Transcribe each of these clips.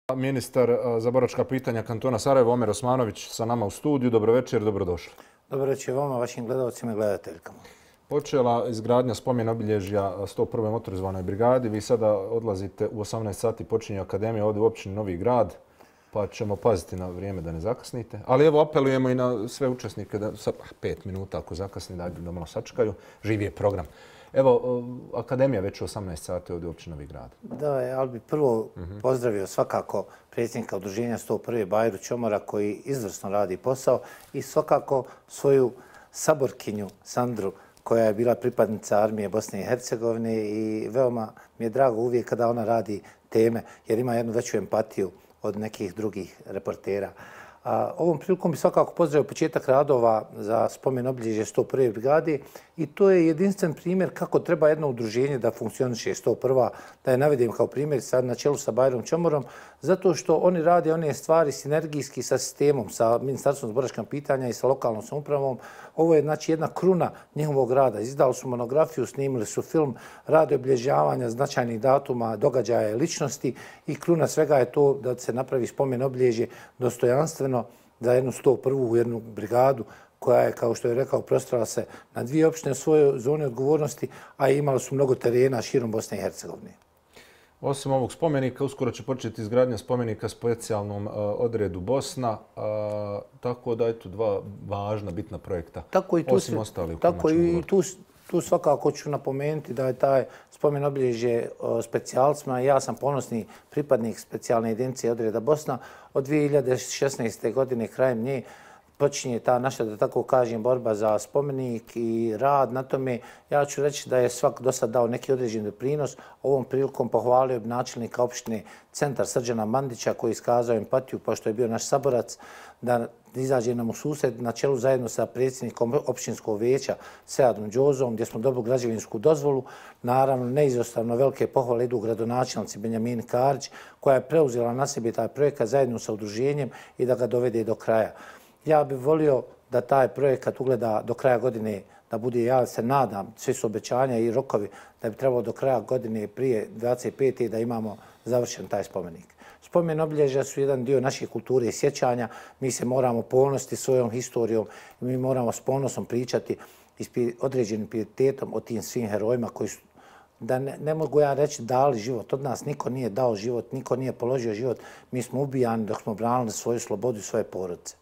Ministar za boračka pitanja kantona Sarajevo, Omer Osmanović, sa nama u studiju. Dobro večer, dobrodošli. Dobro večer vama, vašim gledalcima i gledateljkama. Počela izgradnja spomen obilježja 101. motorizovanoj brigadi. Vi sada odlazite u 18 sati, počinje akademija ovdje u općini Novi Grad, pa ćemo paziti na vrijeme da ne zakasnite. Ali evo apelujemo i na sve učesnike da sa 5 minuta ako zakasni da malo sačekaju. Živi je program. Evo, akademija već u 18 sati ovdje u općini Novi Grad. Da, ali bi prvo pozdravio svakako predsjednika udruženja 101. Bajru Čomora koji izvrsno radi posao i svakako svoju saborkinju Sandru koja je bila pripadnica armije Bosne i Hercegovine i veoma mi je drago uvijek kada ona radi teme jer ima jednu veću empatiju od nekih drugih reportera. Ovom prilikom bi svakako pozdravio početak radova za spomen obilježje 101. brigade i to je jedinstven primjer kako treba jedno udruženje da funkcioniše 101. Da je navedem kao primjer sad na čelu sa Bajrom Čomorom, zato što oni rade one stvari sinergijski sa sistemom, sa Ministarstvom za boračka pitanja i sa lokalnom samoupravom. Ovo je znači jedna kruna njihovog rada. Izdali su monografiju, snimili su film, rade obilježavanja značajnih datuma, događaja i ličnosti i kruna svega je to da se napravi spomen obilježje dostojanstveno za jednu 101. jednu brigadu koja je, kao što je rekao, prostrala se na dvije opštine svoje zone odgovornosti, a imali su mnogo terena širom Bosne i Hercegovine. Osim ovog spomenika, uskoro će početi izgradnja spomenika specijalnom odredu Bosna, tako da je tu dva važna, bitna projekta, osim ostalih. Tako i tu svakako ću napomenuti da je taj spomen obilježje specijalcima. Ja sam ponosni pripadnik specijalne jedinice odreda Bosna. Od 2016. godine krajem nje počinje ta naša, da tako kažem, borba za spomenik i rad na tome. Ja ću reći da je svak do sad dao neki određeni doprinos. Ovom prilikom pohvalio bi načelnika opštine Centar Srđana Mandića koji je iskazao empatiju pošto je bio naš saborac da izađe nam u susret na čelu zajedno sa predsjednikom općinskog vijeća Seadom Đozom gdje smo dobili građevinsku dozvolu. Naravno, neizostavno velike pohvale idu gradonačelnici Benjamini Karić koja je preuzela na sebe taj projekat zajedno sa udruženjem i da ga dovede do kraja. Ja bih volio da taj projekat ugleda do kraja godine, da bude, ja se nadam, svi su obećanja i rokovi, da bi trebalo do kraja godine prije 25. da imamo završen taj spomenik. Spomen obilježja su jedan dio naše kulture i sjećanja. Mi se moramo ponositi svojom historijom i mi moramo s ponosom pričati i s određenim pijetetom o tim svim herojima koji su, da ne mogu ja reći, dali život. Od nas niko nije dao život, niko nije položio život. Mi smo ubijani dok smo branili svoju slobodu i svoje porodice.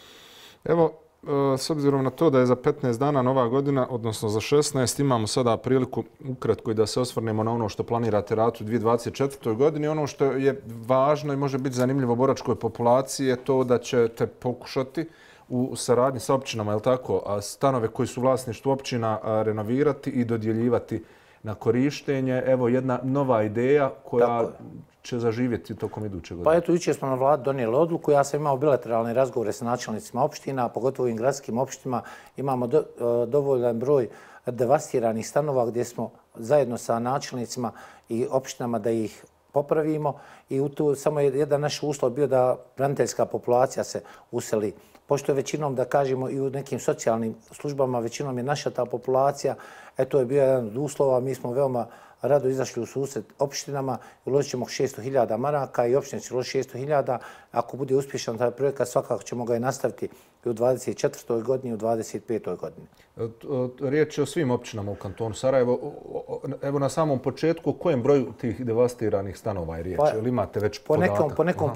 Evo, s obzirom na to da je za 15 dana nova godina, odnosno za 16, imamo sada priliku ukratko i da se osvrnemo na ono što planirate raditi u 2024. godini. Ono što je važno i može biti zanimljivo boračkoj populaciji je to da ćete pokušati u saradnji sa općinama, je li tako, stanove koji su vlasništvu općina renovirati i dodjeljivati na korištenje. Evo jedna nova ideja koja će zaživjeti tokom iduće godine. Pa eto, jučer smo na vladi donijeli odluku. Ja sam imao bilateralne razgovore sa načelnicima opština, pogotovo u gradskim opštinama. Imamo dovoljan broj devastiranih stanova gdje smo zajedno sa načelnicima i opštinama da ih popravimo. I tu samo je jedan naš uslov bio da braniteljska populacija se useli. Pošto je većinom, da kažemo, i u nekim socijalnim službama, većinom je naša ta populacija, to je bio jedan od uslova. Mi smo veoma rado izašli u susret opštinama, uložit ćemo 600.000 maraka i opštine će uložiti 600.000. Ako bude uspješan taj projekat, svakako ćemo ga i nastaviti i u 2024. godini i u 2025. godini. Riječ je o svim općinama u kantonu Sarajevo. Evo na samom početku, o kojem broju tih devastiranih stanova je riječ? Ili imate već podatak?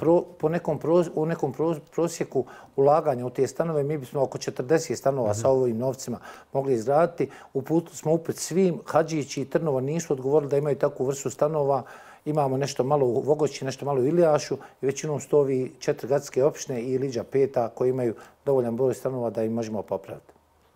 U nekom prosjeku ulaganja u te stanove mi bismo oko 40 stanova sa ovim novcima mogli izgraditi. Uputili smo upit svim. Hadžići i Trnovo nisu odgovorili da imaju takvu vrstu stanova. Imamo nešto malo u Vogoći, nešto malo u Ilijašu i većinom su to ovi 4 gradske opštine i Liđa 5 koji imaju dovoljan broj stanova da im možemo popraviti.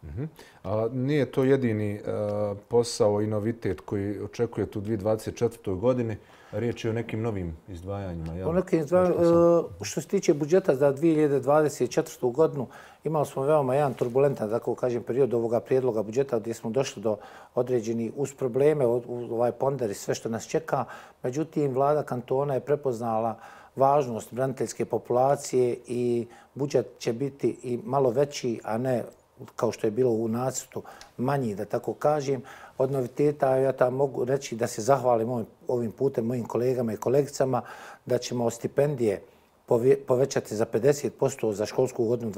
Nije to jedini posao i novitet koji očekujete u 2024. godini. Riječ je o nekim novim izdvajanjima. O nekim izdvajanjima. Što se tiče budžeta za 2024. godinu, imali smo veoma jedan turbulentan, tako kažem, period ovoga prijedloga budžeta gdje smo došli do određenih uz probleme, ovaj ponder i sve što nas čeka. Međutim, vlada kantona je prepoznala važnost braniteljske populacije i budžet će biti i malo veći, a ne kao što je bilo u nacrtu, manji, da tako kažem. Od noviteta ja tam mogu reći da se zahvalim ovim putem mojim kolegama i kolegicama, da ćemo stipendije povećati za 50% za školsku godinu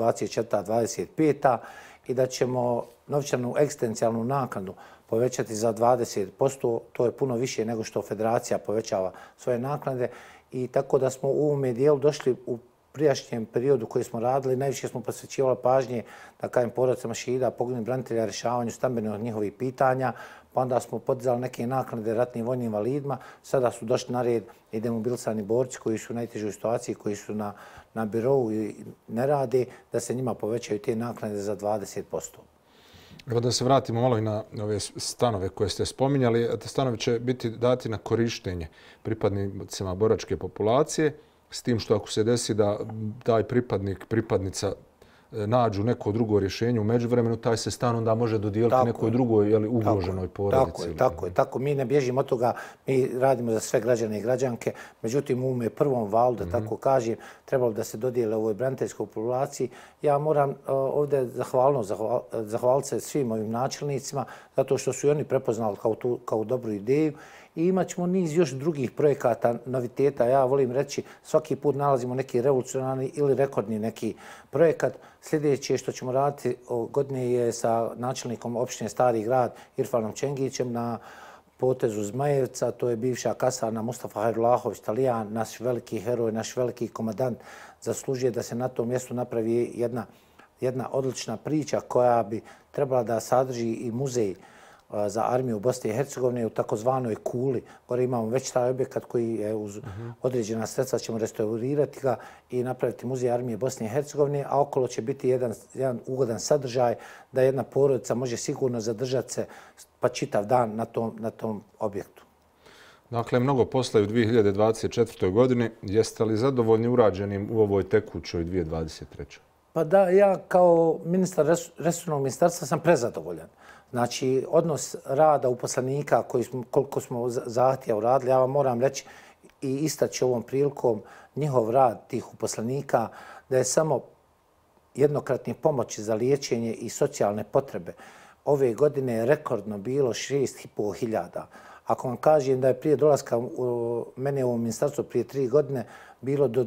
24-25 i da ćemo novčanu ekstencijalnu naknadu povećati za 20%. To je puno više nego što federacija povećava svoje naknade. I tako da smo u ovome dijelu došli u prijašnjem periodu koji smo radili, najviše smo posvećivali pažnje, da kažem, porodicama šehida, poginulih branitelja, rješavanju stambenih njihovih pitanja, pa onda smo podizali neke naknade ratnim vojnim invalidima. Sada su došli na red i demobilisani borci koji su u najtežoj situaciji, koji su na birovu i ne rade, da se njima povećaju te naknade za 20%. Evo da se vratimo malo i na ove stanove koje ste spominjali. Te stanovi će biti dati na korištenje pripadnicima boračke populacije, s tim što ako se desi da taj pripadnik, pripadnica nađu neko drugo rješenje u međuvremenu, taj se stan onda može dodijeliti nekoj drugoj ugroženoj porodici. Tako. Mi ne bježimo od toga, mi radimo za sve građane i građanke, međutim u ovome prvom valu, da tako kažem, trebalo da se dodijele ovoj braniteljskoj populaciji. Ja moram ovdje zahvaliti se svim ovim načelnicima, zato što su i oni prepoznali kao dobru ideju. I imat ćemo niz još drugih projekata, noviteta. Ja volim reći, svaki put nalazimo neki revolucionarni ili rekordni neki projekat. Sljedeće što ćemo raditi godine je sa načelnikom opštine Stari grad Irfanom Čengićem na potezu Zmajevca. To je bivša kasarna Mustafa Hajrulahović, Talijan, naš veliki heroj, naš veliki komandant. Zaslužuje da se na tom mjestu napravi jedna odlična priča koja bi trebala da sadrži i muzej za armiju Bosne i Hercegovine u takozvanoj Kuli. Gore imamo već taj objekat koji je uz određena sredstva, ćemo restaurirati ga i napraviti muzej armije Bosne i Hercegovine, a okolo će biti jedan ugodan sadržaj da jedna porodica može sigurno zadržati se pa čitav dan na tom objektu. Dakle, mnogo posla je u 2024. godini. Jeste li zadovoljni urađenim u ovoj tekućoj 2023. Pa da, ja kao ministar resornog ministarstva sam prezadovoljan. Znači, odnos rada uposlenika koliko smo zahtjeva uradili, ja vam moram reći i istaći ovom prilikom njihov rad tih uposlenika, da je samo jednokratne pomoći za liječenje i socijalne potrebe ove godine rekordno bilo 6.500. Ako vam kažem da je prije dolaska mene u ovo ministarstvo prije 3 godine bilo do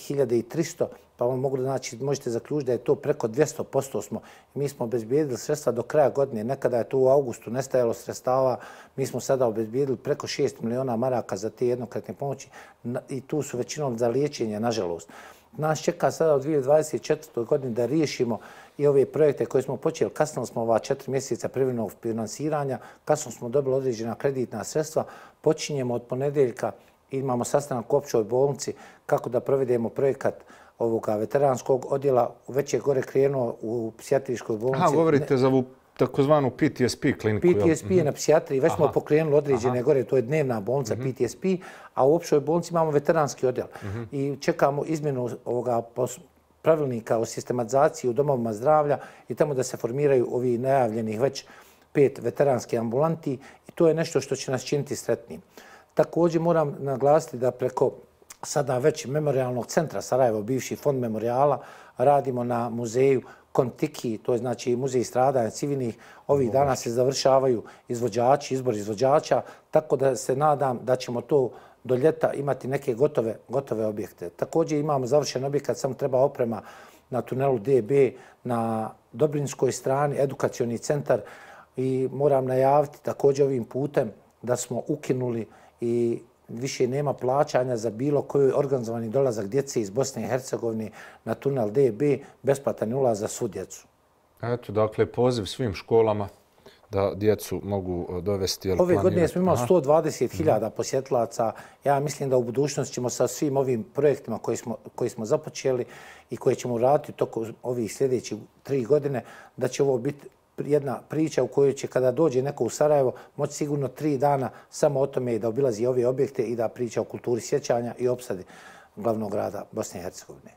2300, pa vam mogu znači, možete zaključiti da je to preko 200% smo. Mi smo obezbijedili sredstva do kraja godine. Nekada je to u augustu nestajalo sredstava. Mi smo sada obezbijedili preko 6 miliona maraka za te jednokratne pomoći i tu su većinom za liječenje, nažalost. Nas čeka sada u 2024. godini da riješimo i ove projekte koje smo počeli. Kasnili smo ova 4 mjeseca privremenog finansiranja, kasno smo dobili određena kreditna sredstva. Počinjemo od ponedeljka, imamo sastanak u općoj bolnici kako da provedemo projekat ovoga veteranskog odjela. Već je gore krenuo u psihijatrijskoj bolnici. Govorite za ovu takozvanu PTSP kliniku. PTSP je na psihijatriji. Već smo pokrenuli određene gore, to je dnevna bolnica PTSP, a u općoj bolnici imamo veteranski odjel. I čekamo izmjenu ovoga pravilnika o sistematizaciji u domovima zdravlja i tamo da se formiraju ovi najavljenih već 5 veteranskih ambulanti i to je nešto što će nas činiti sretnim. Također moram naglasiti da preko sada već memorialnog centra Sarajevo, bivši fond memorijala, radimo na muzeju Kontiki, to je znači muzej stradanja civilnih. Ovih dana se završavaju izbor izvođača, tako da se nadam da ćemo to do ljeta imati neke gotove objekte. Također imamo završen objekat, samo treba oprema na tunelu DB, na Dobrinskoj strani, edukacioni centar i moram najaviti također ovim putem da smo ukinuli i više nema plaćanja za bilo koji organizovani dolazak djece iz Bosne i Hercegovine na tunel DB, besplatan ulaz za svu djecu. Eto, dakle, poziv svim školama da djecu mogu dovesti. Ove godine smo imali 120.000 posjetilaca. Ja mislim da u budućnosti ćemo sa svim ovim projektima koji smo započeli i koje ćemo raditi tokom ovih sljedećih 3 godine, da će ovo biti jedna priča u kojoj će kada dođe neko u Sarajevo moći sigurno 3 dana samo o tome da obilazi ove objekte i da priča o kulturi sjećanja i opsadi glavnog grada Bosne i Hercegovine.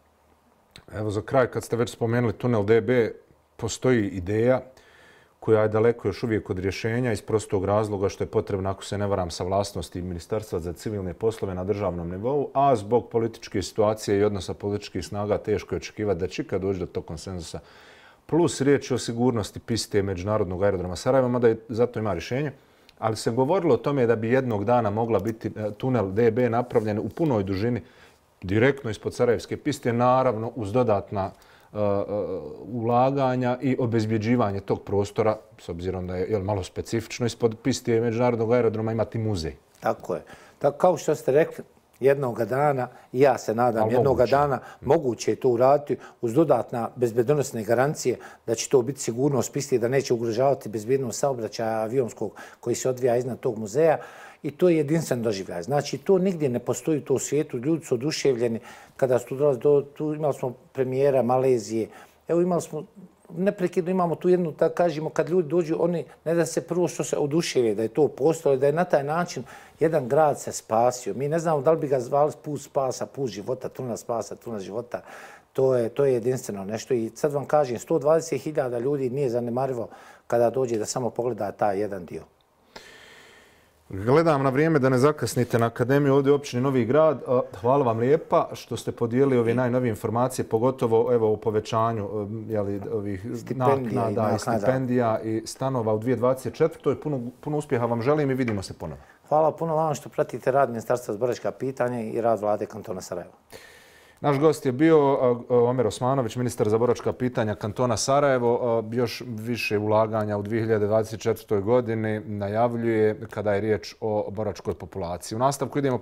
Evo za kraj, kad ste već spomenuli tunel DB, postoji ideja koja je daleko još uvijek od rješenja iz prostog razloga što je potrebno, ako se ne varam, saglasnosti Ministarstva za civilne poslove na državnom nivou, a zbog političke situacije i odnosa političkih snaga teško je očekivati da će ikad doći do tog konsenzusa plus riječ o sigurnosti piste Međunarodnog aerodroma Sarajevo, mada je zato ima rješenje. Ali se govorilo o tome da bi jednog dana mogla biti tunel DB napravljen u punoj dužini direktno ispod Sarajevske piste, naravno uz dodatna ulaganja i obezbjeđivanje tog prostora, s obzirom da je malo specifično, ispod piste Međunarodnog aerodroma imati muzej. Tako je. Tako kao što ste rekli, jednoga dana, i ja se nadam, jednoga dana moguće je to uraditi uz dodatna bezbednosne garancije da će to biti sigurnost piste, da neće ugrožavati bezbednost saobraćaja avionskog koji se odvija iznad tog muzeja. I to je jedinstven doživljaj. Znači, to nigdje ne postoji u svijetu. Ljudi su oduševljeni kada su tu dolazili. Tu imali smo premijera Malezije. Evo imali smo, neprekidno imamo tu jednu, tako kažemo, kad ljudi dođu, oni ne da se prvo što se oduševe, da je to postalo, da je na taj način jedan grad se spasio. Mi ne znamo da li bi ga zvali put spasa, put života, tunel spasa, tunel života. To je jedinstveno nešto. I sad vam kažem, 120.000 ljudi nije zanemarivo kada dođe da samo pogleda taj jedan dio. Gledam na vrijeme da ne zakasnite na akademiju ovdje u općini Novi Grad. Hvala vam lijepa što ste podijelili ove najnovije informacije, pogotovo evo, u povećanju ovih naknada i stipendija i stanova u 2024. Puno uspjeha vam želim i vidimo se ponovo. Hvala puno vam što pratite rad Ministarstva za boračka pitanja i rad vlade kantona Sarajevo. Naš gost je bio Omer Osmanović, ministar za boračka pitanja kantona Sarajevo. Još više ulaganja u 2024. godini najavljuje kada je riječ o boračkoj populaciji. U nastavku idemo